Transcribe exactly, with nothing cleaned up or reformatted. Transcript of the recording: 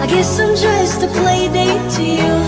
I guess I'm just a play date to you.